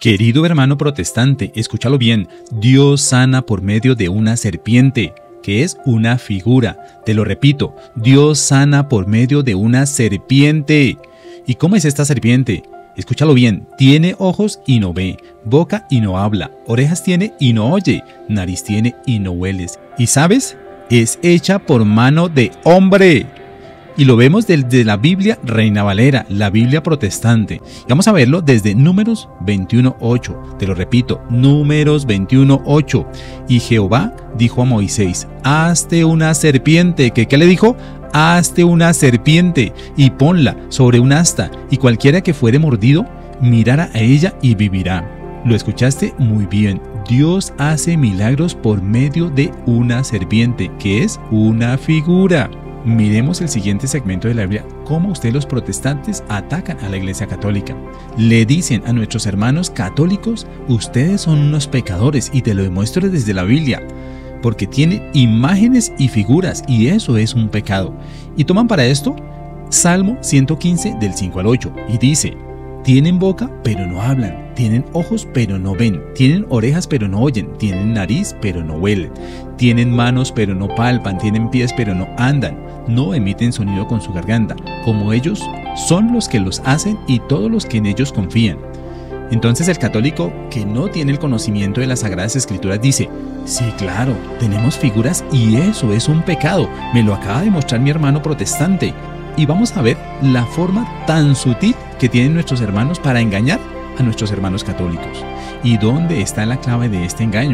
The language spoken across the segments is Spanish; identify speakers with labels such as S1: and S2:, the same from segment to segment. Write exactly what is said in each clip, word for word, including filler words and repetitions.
S1: Querido hermano protestante, escúchalo bien, Dios sana por medio de una serpiente, que es una figura. Te lo repito, Dios sana por medio de una serpiente. ¿Y cómo es esta serpiente? Escúchalo bien, tiene ojos y no ve, boca y no habla, orejas tiene y no oye, nariz tiene y no huele. ¿Y sabes? Es hecha por mano de hombre. Y lo vemos desde la Biblia Reina Valera, la Biblia protestante. Y vamos a verlo desde Números veintiuno ocho. Te lo repito, Números veintiuno ocho. Y Jehová dijo a Moisés, hazte una serpiente. ¿Qué, qué le dijo? Hazte una serpiente y ponla sobre un asta, y cualquiera que fuere mordido, mirará a ella y vivirá. Lo escuchaste muy bien. Dios hace milagros por medio de una serpiente, que es una figura. Miremos el siguiente segmento de la Biblia, cómo ustedes los protestantes atacan a la Iglesia Católica. Le dicen a nuestros hermanos católicos, ustedes son unos pecadores, y te lo demuestro desde la Biblia, porque tienen imágenes y figuras, y eso es un pecado. Y toman para esto Salmo ciento quince del cinco al ocho, y dice, tienen boca pero no hablan, tienen ojos pero no ven, tienen orejas pero no oyen, tienen nariz pero no huelen, tienen manos pero no palpan, tienen pies pero no andan, no emiten sonido con su garganta, como ellos son los que los hacen y todos los que en ellos confían. Entonces el católico que no tiene el conocimiento de las Sagradas Escrituras dice, sí, claro, tenemos figuras y eso es un pecado, me lo acaba de mostrar mi hermano protestante. Y vamos a ver la forma tan sutil que tienen nuestros hermanos para engañar a nuestros hermanos católicos. ¿Y dónde está la clave de este engaño?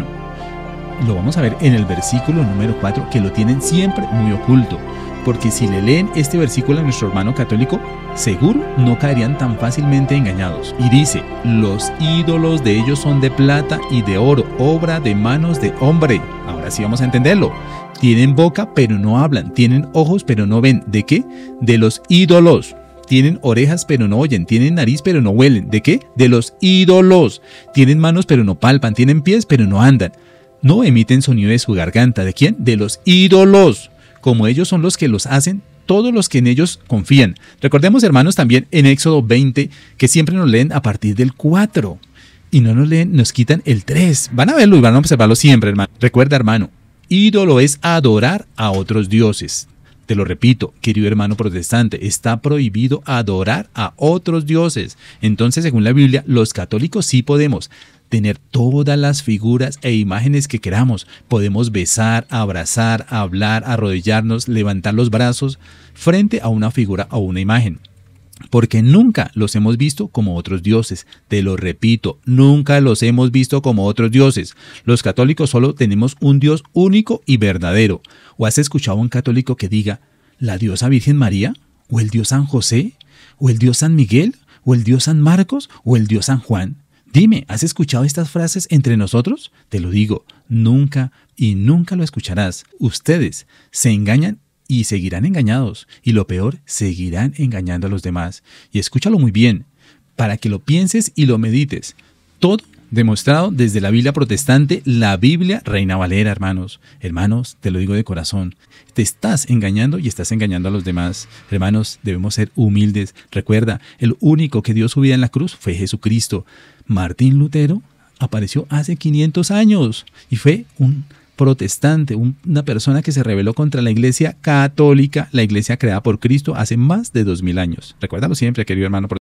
S1: Lo vamos a ver en el versículo número cuatro, que lo tienen siempre muy oculto. Porque si le leen este versículo a nuestro hermano católico, seguro no caerían tan fácilmente engañados. Y dice, los ídolos de ellos son de plata y de oro, obra de manos de hombre. Ahora sí vamos a entenderlo. Tienen boca pero no hablan, tienen ojos pero no ven. ¿De qué? De los ídolos. Tienen orejas pero no oyen, tienen nariz pero no huelen. ¿De qué? De los ídolos. Tienen manos pero no palpan, tienen pies pero no andan. No emiten sonido de su garganta. ¿De quién? De los ídolos. Como ellos son los que los hacen, todos los que en ellos confían. Recordemos, hermanos, también en Éxodo veinte, que siempre nos leen a partir del cuatro. Y no nos leen, nos quitan el tres. Van a verlo y van a observarlo siempre, hermano. Recuerda, hermano, ídolo es adorar a otros dioses. Te lo repito, querido hermano protestante, está prohibido adorar a otros dioses. Entonces, según la Biblia, los católicos sí podemos tener todas las figuras e imágenes que queramos. Podemos besar, abrazar, hablar, arrodillarnos, levantar los brazos frente a una figura o una imagen. Porque nunca los hemos visto como otros dioses. Te lo repito, nunca los hemos visto como otros dioses. Los católicos solo tenemos un Dios único y verdadero. ¿O has escuchado a un católico que diga, la diosa Virgen María? ¿O el Dios San José? ¿O el Dios San Miguel? ¿O el Dios San Marcos? ¿O el Dios San Juan? Dime, ¿has escuchado estas frases entre nosotros? Te lo digo, nunca y nunca lo escucharás. Ustedes se engañan y seguirán engañados. Y lo peor, seguirán engañando a los demás. Y escúchalo muy bien, para que lo pienses y lo medites. Todo demostrado desde la Biblia protestante, la Biblia Reina Valera, hermanos. Hermanos, te lo digo de corazón. Te estás engañando y estás engañando a los demás. Hermanos, debemos ser humildes. Recuerda, el único que dio su vida en la cruz fue Jesucristo. Martín Lutero apareció hace quinientos años y fue un protestante, un, una persona que se rebeló contra la Iglesia Católica, la Iglesia creada por Cristo hace más de dos mil años. Recuérdalo siempre, querido hermano.